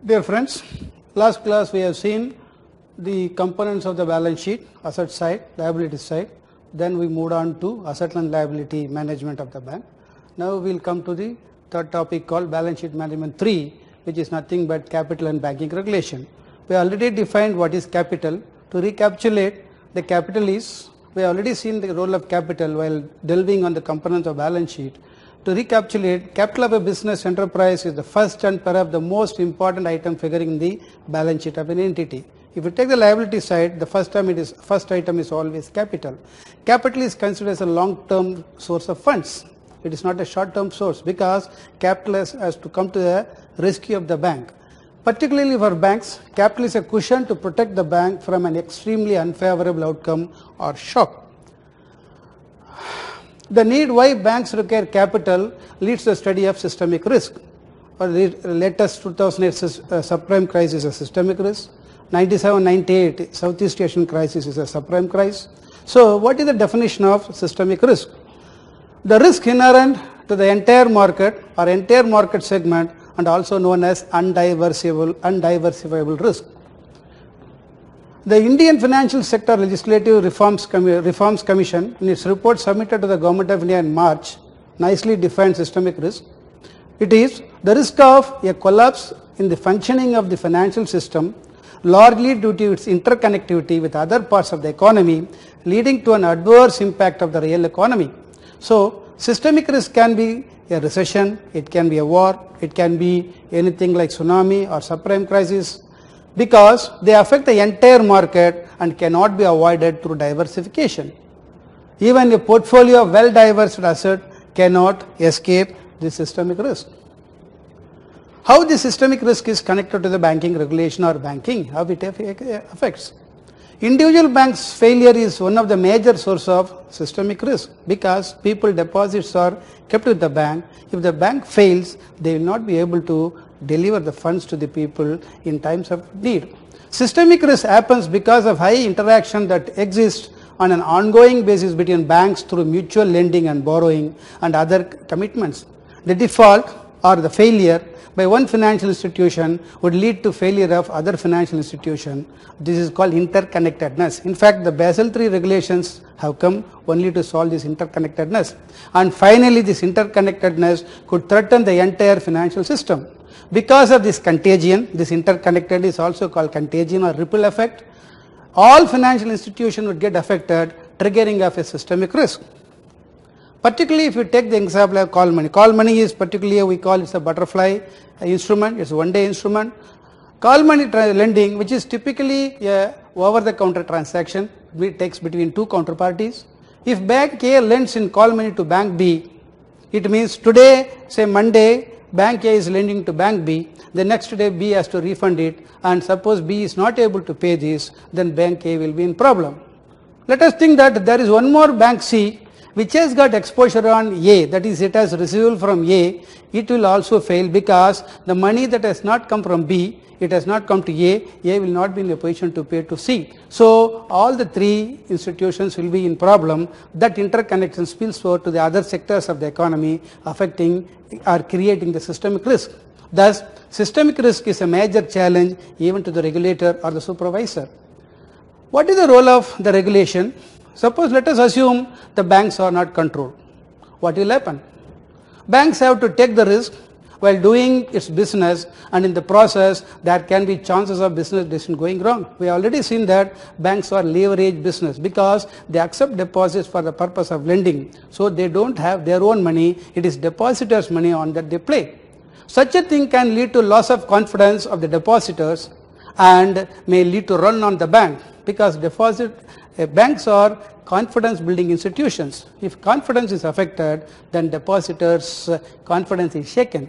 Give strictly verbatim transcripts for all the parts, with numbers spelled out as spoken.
Dear friends, last class we have seen the components of the balance sheet, asset side, liability side. Then we moved on to asset and liability management of the bank. Now we will come to the third topic called balance sheet management three, which is nothing but capital and banking regulation. We already defined what is capital. To recapitulate, the capital is, we have already seen the role of capital while delving on the components of balance sheet. To recapitulate, capital of a business enterprise is the first and perhaps the most important item figuring in the balance sheet of an entity. If you take the liability side, the first time it is first item is always capital. Capital is considered as a long-term source of funds. It is not a short-term source because capital has, has to come to the rescue of the bank. Particularly for banks, capital is a cushion to protect the bank from an extremely unfavorable outcome or shock. The need why banks require capital leads to the study of systemic risk. Or the latest two thousand eight uh, subprime crisis is a systemic risk. ninety-seven ninety-eight Southeast Asian crisis is a subprime crisis. So what is the definition of systemic risk? The risk inherent to the entire market or entire market segment and also known as undiversifiable, undiversifiable risk. The Indian Financial Sector Legislative Reforms, Com Reforms Commission, in its report submitted to the Government of India in March, nicely defined systemic risk. It is the risk of a collapse in the functioning of the financial system, largely due to its interconnectivity with other parts of the economy, leading to an adverse impact of the real economy. So, systemic risk can be a recession, it can be a war, it can be anything like tsunami or subprime crisis, because they affect the entire market and cannot be avoided through diversification. Even a portfolio of well-diversified assets cannot escape the systemic risk. How the systemic risk is connected to the banking regulation or banking, how it affects. Individual banks' failure is one of the major sources of systemic risk because people deposits are kept with the bank. If the bank fails, they will not be able to deliver the funds to the people in times of need. Systemic risk happens because of high interaction that exists on an ongoing basis between banks through mutual lending and borrowing and other commitments. The default or the failure by one financial institution would lead to failure of other financial institution. This is called interconnectedness. In fact, the Basel three regulations have come only to solve this interconnectedness. And finally, this interconnectedness could threaten the entire financial system. Because of this contagion, this interconnected is also called contagion or ripple effect, all financial institutions would get affected, triggering of a systemic risk. Particularly if you take the example of call money. Call money is particularly, we call it a butterfly instrument, it's a one day instrument. Call money lending, which is typically a over the counter transaction, it takes between two counterparties. If bank A lends in call money to bank B, it means today, say Monday, bank A is lending to bank B, the next day B has to refund it, and suppose B is not able to pay this, then bank A will be in problem. Let us think that there is one more bank C which has got exposure on A, that is it has receivable from A, it will also fail because the money that has not come from B, it has not come to A, A will not be in a position to pay to C. So all the three institutions will be in problem. That interconnection spills over to the other sectors of the economy, affecting or creating the systemic risk. Thus, systemic risk is a major challenge even to the regulator or the supervisor. What is the role of the regulation? Suppose let us assume the banks are not controlled. What will happen? Banks have to take the risk while doing its business, and in the process there can be chances of business decision going wrong. We have already seen that banks are leverage business because they accept deposits for the purpose of lending. So they don't have their own money, it is depositors' money on that they play. Such a thing can lead to loss of confidence of the depositors and may lead to run on the bank because deposit uh, banks are confidence building institutions. If confidence is affected, then depositors' uh, confidence is shaken.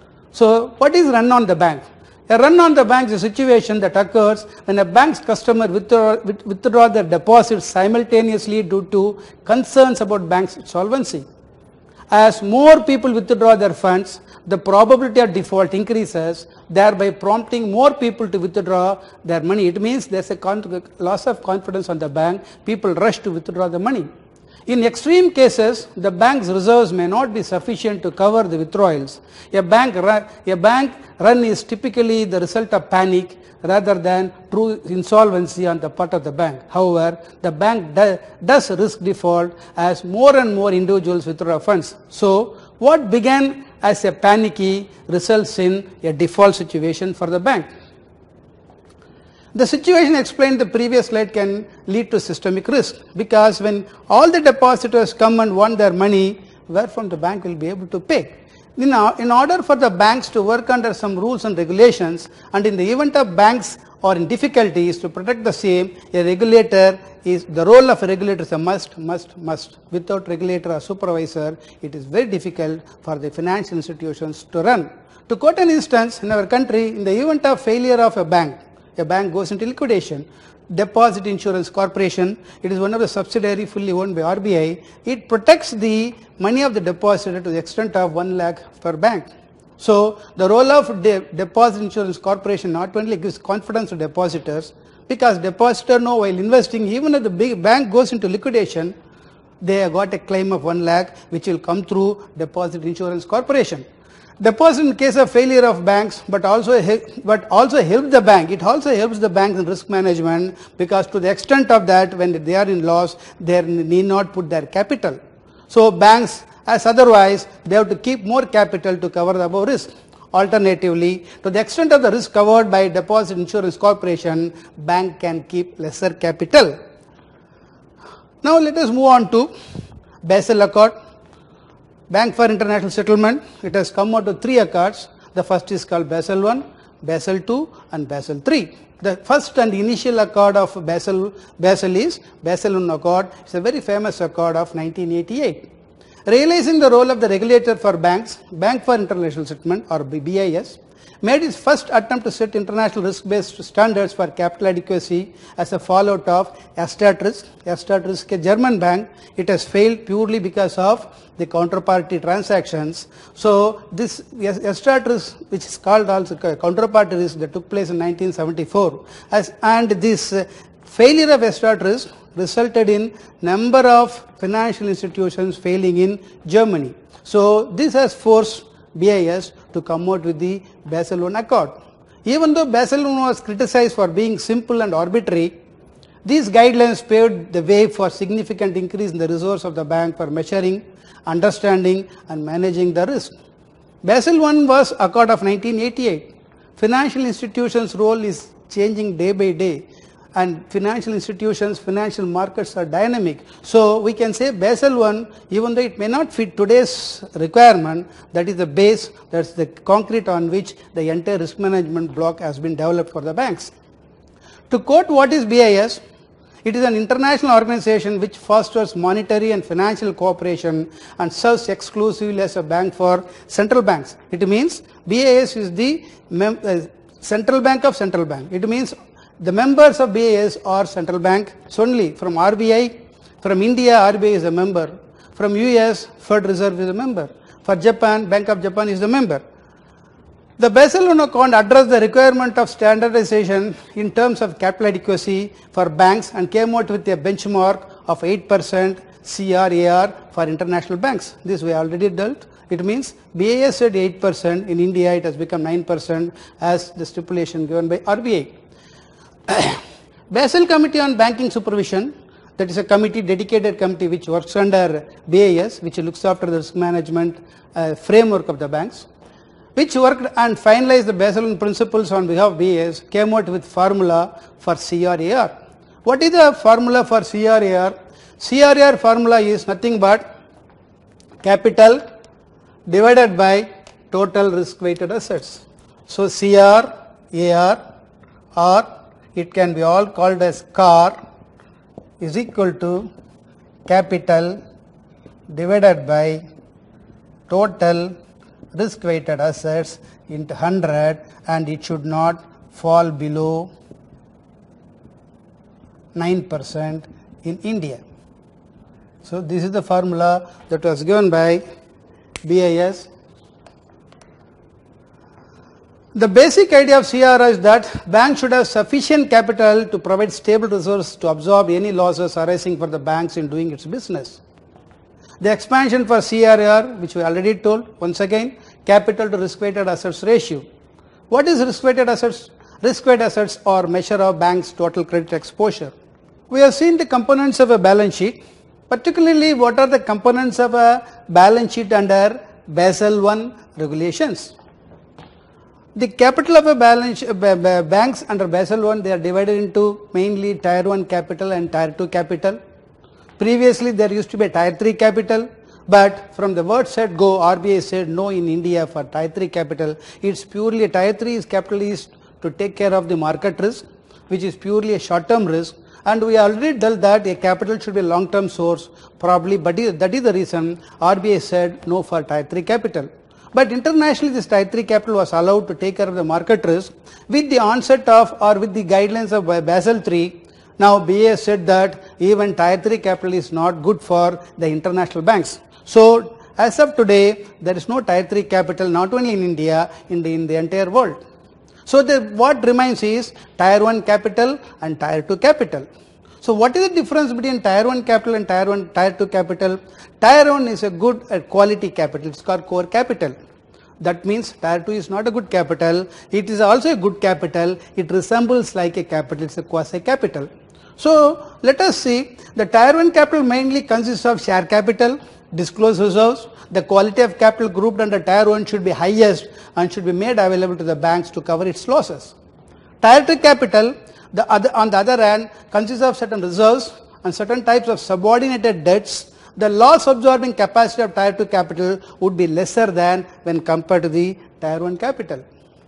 So what is run on the bank? A run on the bank is a situation that occurs when a bank's customer withdraw, withdraw their deposits simultaneously due to concerns about bank's solvency. As more people withdraw their funds, the probability of default increases, thereby prompting more people to withdraw their money. It means there is a loss of confidence on the bank, people rush to withdraw the money. In extreme cases, the bank's reserves may not be sufficient to cover the withdrawals. A bank run, a bank run is typically the result of panic rather than true insolvency on the part of the bank. However, the bank do, does risk default as more and more individuals withdraw funds. So, what began as a panicky results in a default situation for the bank. The situation explained in the previous slide can lead to systemic risk, because when all the depositors come and want their money, where from the bank will be able to pay. In, in order for the banks to work under some rules and regulations, and in the event of banks are in difficulties, to protect the same, a regulator is, the role of a regulator is a must, must, must. Without regulator or supervisor, it is very difficult for the financial institutions to run. To quote an instance, in our country, in the event of failure of a bank, a bank goes into liquidation. Deposit Insurance Corporation, it is one of the subsidiary fully owned by R B I. It protects the money of the depositor to the extent of one lakh per bank. So, the role of de Deposit Insurance Corporation not only gives confidence to depositors, because depositor know while investing, even if the big bank goes into liquidation, they have got a claim of one lakh which will come through Deposit Insurance Corporation. Deposit in case of failure of banks, but also but also help the bank. It also helps the bank in risk management, because to the extent of that, when they are in loss, they need not put their capital. So banks, as otherwise, they have to keep more capital to cover the above risk. Alternatively, to the extent of the risk covered by Deposit Insurance Corporation, bank can keep lesser capital. Now let us move on to Basel Accord. Bank for International Settlement, it has come out of three accords. The first is called Basel one, Basel two and Basel three. The first and initial accord of Basel, Basel is Basel one Accord. It's a very famous accord of nineteen eighty-eight. Realizing the role of the regulator for banks, Bank for International Settlement or B I S made its first attempt to set international risk-based standards for capital adequacy as a fallout of Erstat Risk. Erstat Risk, a German bank, it has failed purely because of the counterparty transactions. So this Erstat Risk, which is called also counterparty risk, that took place in nineteen seventy-four, as, and this uh, failure of Erstat Risk resulted in number of financial institutions failing in Germany. So this has forced B I S to come out with the Basel one Accord. Even though Basel one was criticized for being simple and arbitrary, these guidelines paved the way for significant increase in the resource of the bank for measuring, understanding and managing the risk. Basel one was Accord of nineteen eighty-eight. Financial institutions' role is changing day by day, and financial institutions, financial markets are dynamic. So we can say Basel one, even though it may not fit today's requirement, that is the base, that's the concrete on which the entire risk management block has been developed for the banks. To quote what is B I S, it is an international organization which fosters monetary and financial cooperation and serves exclusively as a bank for central banks. It means B I S is the mem uh, central bank of central bank. It means the members of B I S are central bank only. From R B I, from India, R B I is a member. From U S, Fed Reserve is a member. For Japan, Bank of Japan is a member. The Basel one Accord addressed the requirement of standardization in terms of capital adequacy for banks and came out with a benchmark of eight percent C R A R for international banks. This we already dealt. It means B I S said eight percent, in India it has become nine percent as the stipulation given by R B I. Basel Committee on Banking Supervision, that is a committee, dedicated committee which works under B I S, which looks after the risk management uh, framework of the banks, which worked and finalized the Basel one principles on behalf of B I S, came out with formula for C R A R. What is the formula for C R A R? C R A R formula is nothing but capital divided by total risk weighted assets. So C R A R, or it can be all called as C A R, is equal to capital divided by total risk weighted assets into one hundred, and it should not fall below nine percent in India. So this is the formula that was given by B I S. The basic idea of C R is that banks should have sufficient capital to provide stable resources to absorb any losses arising for the banks in doing its business. The expansion for C R R, which we already told, once again, capital to risk weighted assets ratio. What is risk weighted assets? Risk weighted assets are measure of bank's total credit exposure. We have seen the components of a balance sheet, particularly what are the components of a balance sheet under Basel one regulations. The capital of a balance uh, banks under Basel one, they are divided into mainly tier one capital and tier two capital. Previously there used to be a tier three capital, but from the word set go, R B I said no in India for tier three capital. It's purely tier three is capital is to take care of the market risk, which is purely a short term risk, and we already told that a capital should be a long term source probably, but that is the reason R B I said no for tier three capital. But internationally this tier three capital was allowed to take care of the market risk with the onset of or with the guidelines of Basel three. Now B A said that even tier three capital is not good for the international banks. So as of today there is no tier three capital not only in India, in the, in the entire world. So the, what remains is tier one capital and tier two capital. So what is the difference between tier one capital and tier one, tier two capital? Tier one is a good uh, quality capital, it's called core capital. That means tier two is not a good capital, it is also a good capital, it resembles like a capital, it's a quasi capital. So let us see, the tier one capital mainly consists of share capital, disclosed reserves. The quality of capital grouped under tier one should be highest and should be made available to the banks to cover its losses. Tier two capital, the other, on the other hand, consists of certain reserves and certain types of subordinated debts. The loss absorbing capacity of tier two capital would be lesser than when compared to the tier one capital.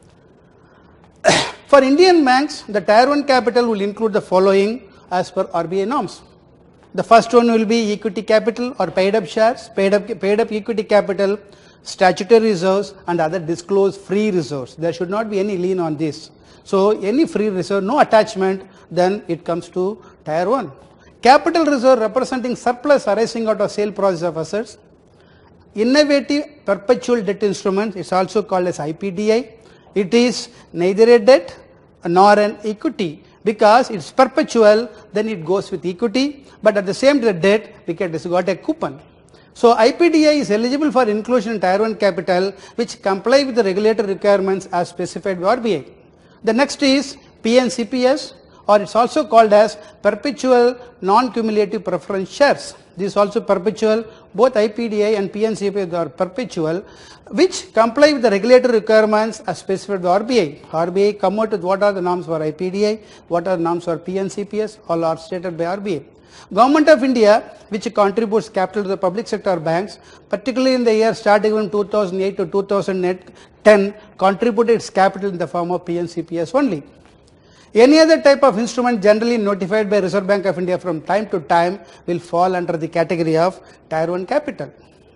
For Indian banks, the tier one capital will include the following as per R B I norms. The first one will be equity capital or paid up shares, paid up, paid up equity capital, statutory reserves and other disclosed free reserves. There should not be any lien on this. So any free reserve, no attachment, then it comes to tier one. Capital reserve representing surplus arising out of sale process of assets. Innovative perpetual debt instrument is also called as I P D I. It is neither a debt nor an equity because it's perpetual, then it goes with equity, but at the same time debt because it's got a coupon. So I P D I is eligible for inclusion in tier one capital which comply with the regulatory requirements as specified by R B I. The next is P N C P S, or it's also called as perpetual non-cumulative preference shares. This is also perpetual, both I P D I and P N C P S are perpetual, which comply with the regulatory requirements as specified by R B I. R B I come out with what are the norms for I P D I, what are the norms for P N C P S, all are stated by R B I. Government of India, which contributes capital to the public sector banks, particularly in the year starting from two thousand eight to two thousand ten, contributed its capital in the form of P N C P S only. Any other type of instrument generally notified by Reserve Bank of India from time to time will fall under the category of tier one capital.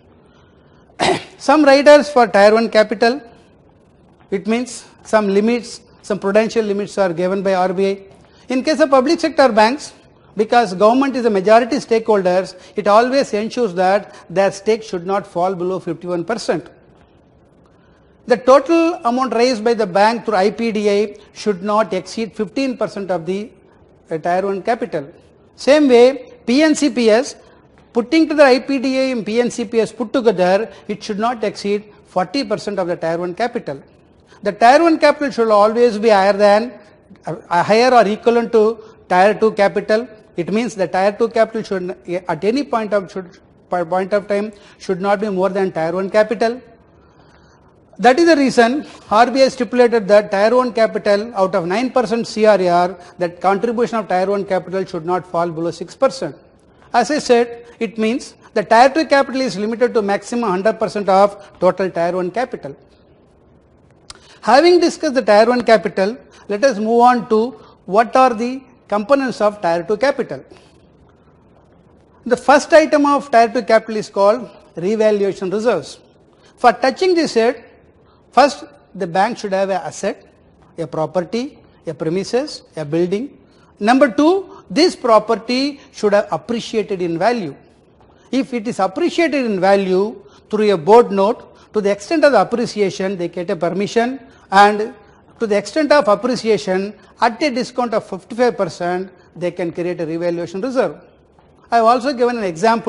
Some riders for tier one capital, it means some limits, some prudential limits are given by R B I. In case of public sector banks, because government is a majority stakeholders, it always ensures that their stake should not fall below fifty-one percent. The total amount raised by the bank through I P D I should not exceed fifteen percent of the uh, tier one capital. Same way, P N C P S, putting to the I P D I and P N C P S put together, it should not exceed forty percent of the tier one capital. The tier one capital should always be higher than, uh, higher or equivalent to tier two capital. It means the tier two capital should at any point of, should, point of time should not be more than tier one capital. That is the reason R B I stipulated that tier one capital out of nine percent C R R, that contribution of tier one capital should not fall below six percent. As I said, it means the tier two capital is limited to maximum one hundred percent of total tier one capital. Having discussed the tier one capital, let us move on to what are the components of tier two capital. The first item of tier two capital is called revaluation reserves. For touching this head, first the bank should have an asset, a property, a premises, a building. Number two, this property should have appreciated in value. If it is appreciated in value through a board note, to the extent of the appreciation they get a permission, and to the extent of appreciation at a discount of fifty-five percent they can create a revaluation reserve. I have also given an example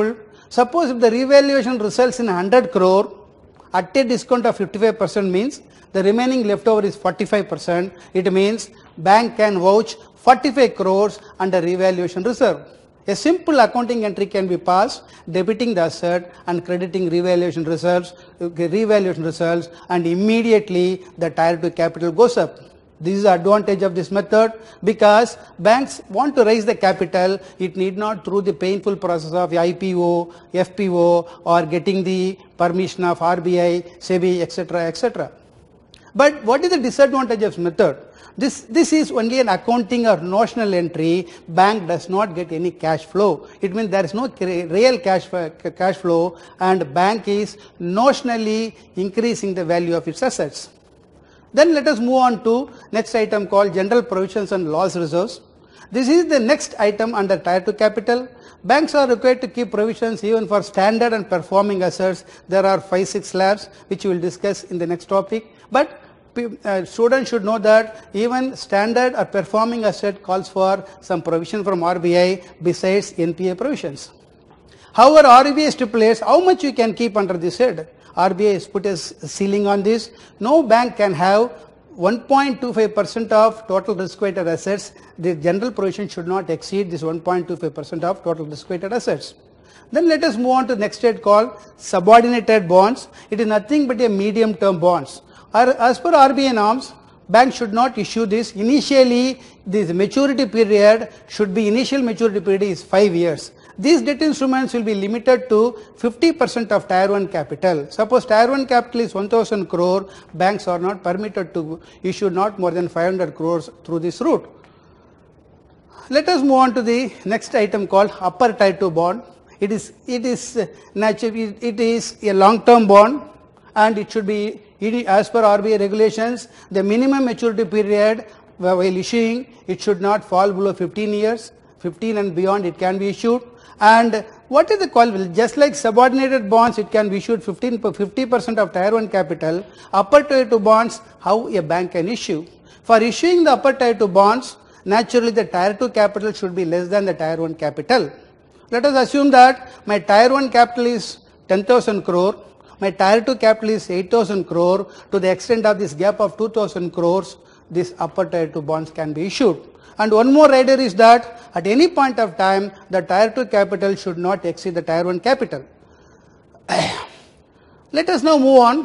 Suppose if the revaluation results in one hundred crore at a discount of fifty-five percent means the remaining leftover is forty-five percent. It means bank can vouch forty-five crores under revaluation reserve. A simple accounting entry can be passed debiting the asset and crediting revaluation reserves, revaluation results, and immediately the tier two capital goes up. This is the advantage of this method because banks want to raise the capital. It need not through the painful process of I P O, F P O, or getting the permission of R B I, SEBI, et cetera, et cetera. But what is the disadvantage of this method? This, this is only an accounting or notional entry. Bank does not get any cash flow. It means there is no real cash, cash flow, and bank is notionally increasing the value of its assets. Then let us move on to next item called general provisions and loss reserves. This is the next item under tier two capital. Banks are required to keep provisions even for standard and performing assets. There are five, six slabs which we will discuss in the next topic. But Uh, students should know that even standard or performing asset calls for some provision from R B I besides N P A provisions. However, R B I stipulates how much you can keep under this head. R B I has put a ceiling on this. No bank can have one point two five percent of total risk-weighted assets. The general provision should not exceed this one point two five percent of total risk-weighted assets. Then let us move on to the next head called subordinated bonds. It is nothing but a medium-term bonds. As per R B I norms, banks should not issue this. Initially, this maturity period should be, initial maturity period is five years. These debt instruments will be limited to fifty percent of tier one capital. Suppose tier one capital is one thousand crore, banks are not permitted to issue not more than five hundred crores through this route. Let us move on to the next item called upper tier two bond. It is, it is naturally, it is a long-term bond, and it should be, as per R B I regulations, the minimum maturity period while issuing, it should not fall below fifteen years. fifteen and beyond it can be issued. And what is the call? Just like subordinated bonds, it can be issued fifteen, fifty percent of tier one capital. Upper tier two bonds, how a bank can issue. For issuing the upper tier two bonds, naturally the tier two capital should be less than the tier one capital. Let us assume that my tier one capital is ten thousand crore. My tier two capital is eight thousand crore. To the extent of this gap of two thousand crores, this upper tier two bonds can be issued. And one more rider is that at any point of time, the tier two capital should not exceed the tier one capital. Let us now move on.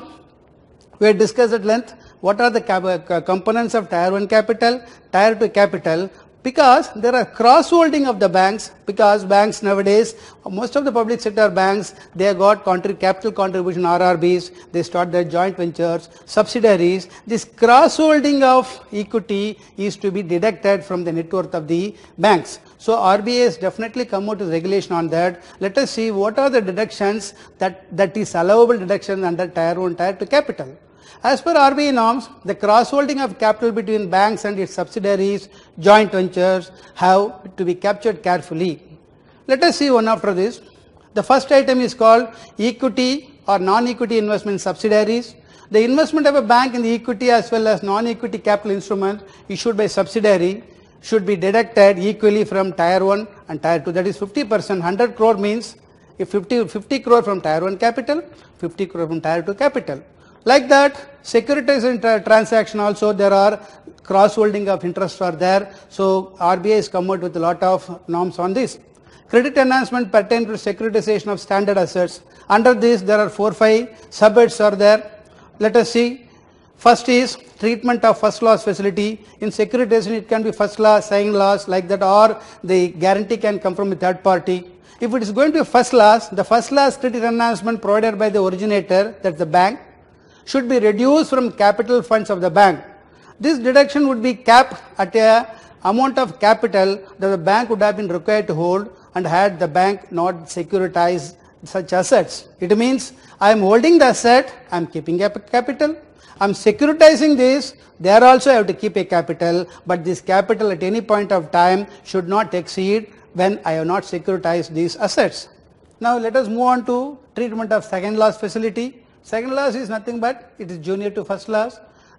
We have discussed at length what are the components of tier one capital, tier two capital. Because there are cross-holding of the banks, because banks nowadays, most of the public sector banks, they have got contrib capital contribution R R Bs, they start their joint ventures, subsidiaries. This cross-holding of equity is to be deducted from the net worth of the banks. So R B I has definitely come out with regulation on that. Let us see what are the deductions that, that is allowable deduction under tier one, tier two capital. As per R B I norms, the cross-holding of capital between banks and its subsidiaries, joint ventures have to be captured carefully. Let us see one after this. The first item is called equity or non-equity investment subsidiaries. The investment of a bank in the equity as well as non-equity capital instrument issued by subsidiary should be deducted equally from tier one and tier two. That is fifty percent. one hundred crore means if fifty, fifty crore from tier one capital, fifty crore from tier two capital. Like that, securitization tra transaction also there are cross-holding of interest are there. So R B I has come out with a lot of norms on this. Credit enhancement pertain to securitization of standard assets. Under this there are four, five subheads are there. Let us see. First is treatment of first loss facility. In securitization it can be first loss, second loss like that, or the guarantee can come from a third party. If it is going to be first loss, the first loss credit enhancement provided by the originator, that's the bank, should be reduced from capital funds of the bank. This deduction would be capped at a amount of capital that the bank would have been required to hold, and had the bank not securitized such assets. It means I am holding the asset, I am keeping a capital, I am securitizing this, there also I have to keep a capital, but this capital at any point of time should not exceed when I have not securitized these assets. Now let us move on to treatment of second loss facility. Second loss is nothing but it is junior to first loss.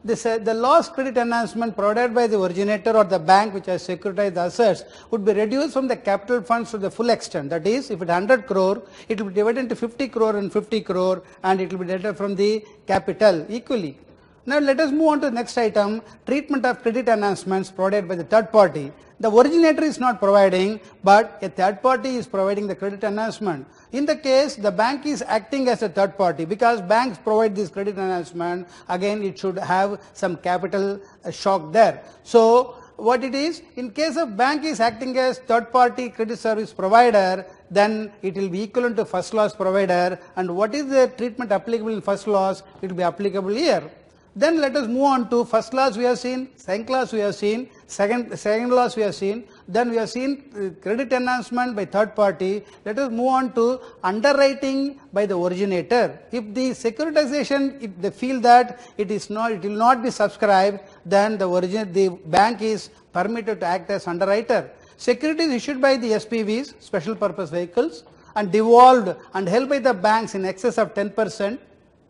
This, uh, the loss credit enhancement provided by the originator or the bank which has securitized the assets would be reduced from the capital funds to the full extent. That is, if it is one hundred crore, it will be divided into fifty crore and fifty crore, and it will be deducted from the capital equally. Now let us move on to the next item, treatment of credit enhancements provided by the third party. The originator is not providing, but a third party is providing the credit enhancement. In the case, the bank is acting as a third party, because banks provide this credit enhancement, again it should have some capital shock there. So what it is, in case of bank is acting as third party credit service provider, then it will be equivalent to first loss provider, and what is the treatment applicable in first loss, it will be applicable here. Then let us move on to first loss we have seen, second loss we have seen, second, second loss we have seen, then we have seen credit enhancement by third party. Let us move on to underwriting by the originator. If the securitization, if they feel that it is not, it will not be subscribed, then the origin, the bank is permitted to act as underwriter. Securities issued by the S P Vs, special purpose vehicles, and devolved and held by the banks in excess of ten percent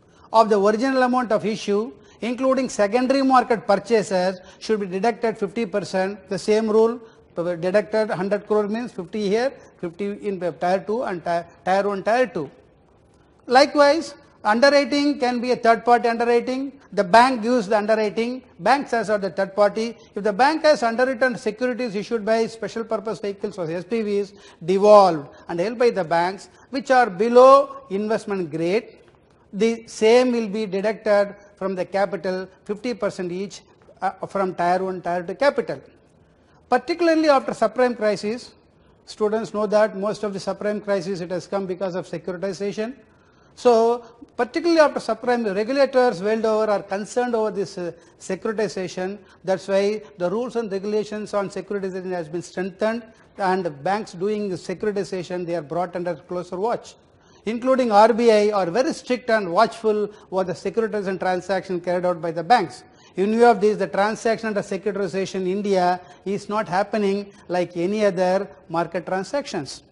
of the original amount of issue, including secondary market purchases, should be deducted fifty percent. The same rule, deducted one hundred crore means fifty here, fifty in tier two and tier one, tier two. Likewise, underwriting can be a third party underwriting. The bank gives the underwriting, banks as are the third party. If the bank has underwritten securities issued by special purpose vehicles or S P Vs, devolved and held by the banks, which are below investment grade, the same will be deducted from the capital fifty percent each uh, from tier one, tier two capital. Particularly after subprime crisis, students know that most of the subprime crisis it has come because of securitization. So particularly after subprime, the regulators world over are concerned over this uh, securitization. That's why the rules and regulations on securitization has been strengthened, and banks doing securitization, they are brought under closer watch. Including R B I are very strict and watchful over the securitization transaction carried out by the banks. In view of this, the transaction under securitization in India is not happening like any other market transactions.